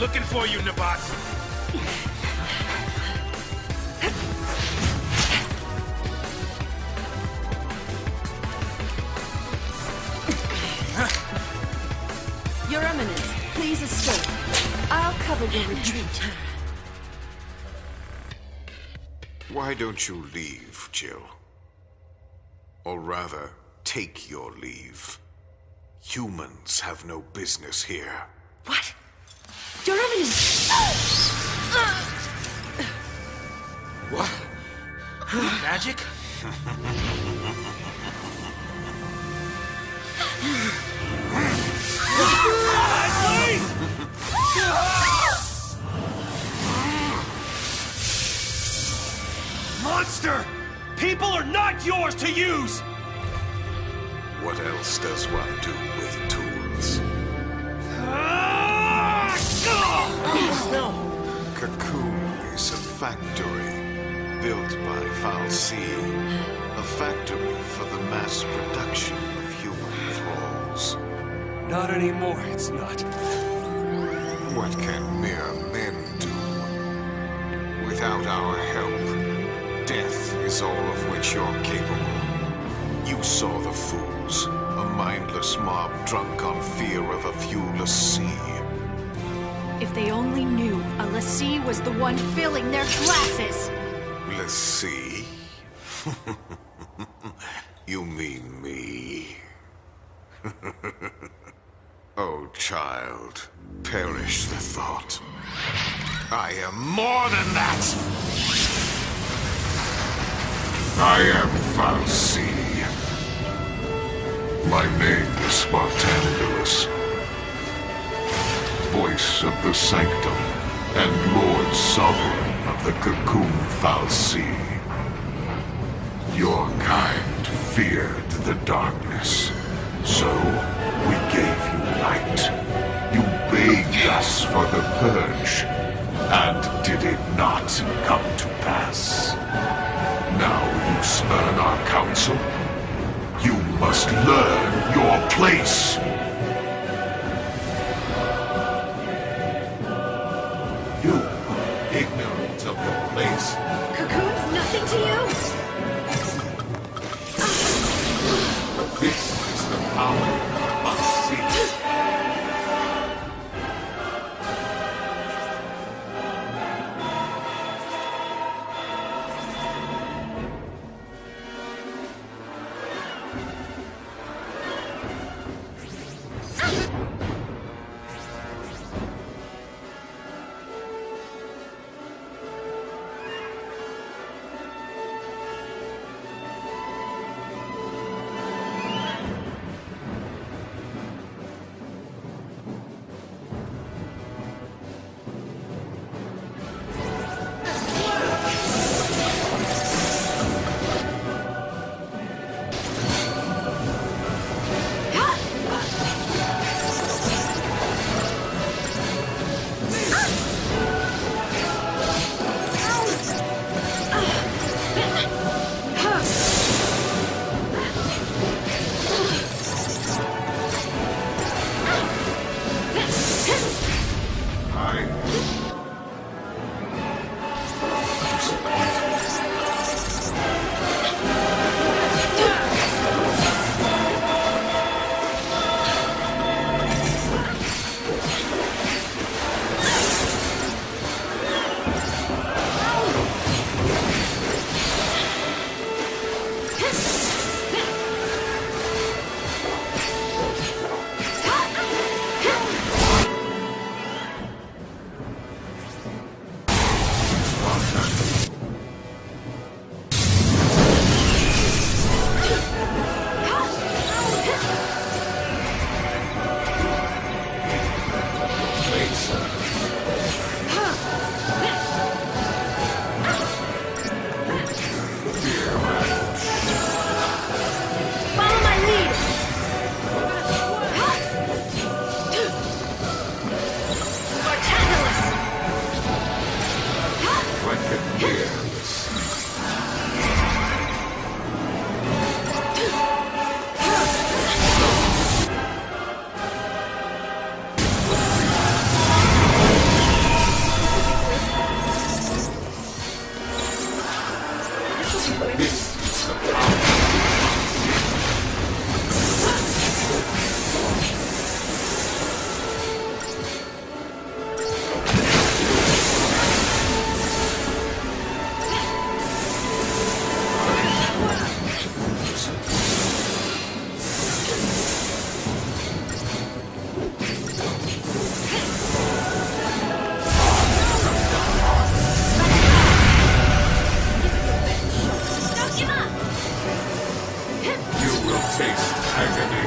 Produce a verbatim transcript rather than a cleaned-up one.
Looking for you, Nabat. Your Eminence, please escape. I'll cover your retreat. Why don't you leave, Jill? Or rather, take your leave. Humans have no business here. What? Your Eminence! What? Magic? Monster! People are not yours to use! What else does one do with tools? No! Cocoon is a factory built by Fal'Cie. A factory for the mass production of human thralls. Not anymore, it's not. What can mere men do? Without our help, death is all of which you're capable. You saw the fools, a mindless mob drunk on fear of a few l'Cie. If they only knew a l'Cie was the one filling their glasses! l'Cie? You mean me? Oh, child, perish the thought. I am more than that! I am Fal'Cie. My name is Spartandalus, voice of the Sanctum, and Lord Sovereign of the Cocoon Fal'Cie. Your kind feared the darkness, so we gave you light. You begged us for the Purge, and did it not come to pass? Now you spurn our counsel? You must learn your place! You, ignorant of your place. Cocoon's nothing to you? This is the power you must see. agony.